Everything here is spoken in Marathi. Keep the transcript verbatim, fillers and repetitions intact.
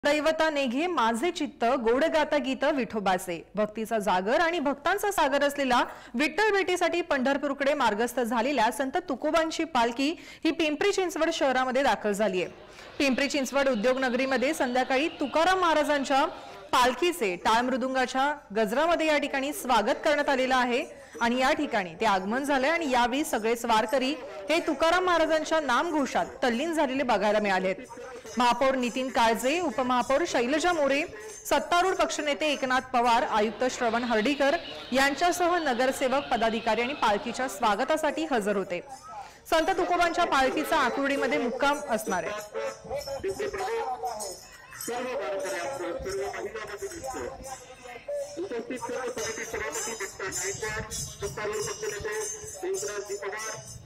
दैवता नेघे माझे चित्त गोड गाता गीत विठोबाचे। भक्तीचा जागर आणि भक्तांचा सागर असलेला विठ्ठल भेटीसाठी पंढरपूरकडे मार्गस्थ झालेल्या संत तुकोबांची पालखी ही पिंपरी चिंचवड शहरामध्ये दाखल झाली आहे। पिंपरी चिंचवड उद्योगनगरीमध्ये संध्याकाळी तुकाराम महाराजांच्या पालखीचे टाळ मृदुंगाच्या गजरामध्ये या ठिकाणी स्वागत करण्यात आलेलं आहे आणि या ठिकाणी ते आगमन झाले आणि यावेळी सगळे वारकरी हे तुकाराम महाराजांच्या नामघोषात तल्लीन झालेले बघायला मिळाले। महापौर नितीन काळजे, उपमहापौर शैलजा मोरे, सत्तारूढ पक्षनेते एकनाथ पवार, आयुक्त श्रवण हर्डीकर यांच्यासह नगरसेवक, पदाधिकारी आणि पालखीच्या स्वागतासाठी हजर होते। संत तुकोबांच्या पालखीचा आकुर्डीमध्ये मुक्काम असणार आहे। उपस्थित सर्व समिती सभापती डॉक्टर नाईकवाड, सत्तारूढ पक्षनेते एकनाथ पवार,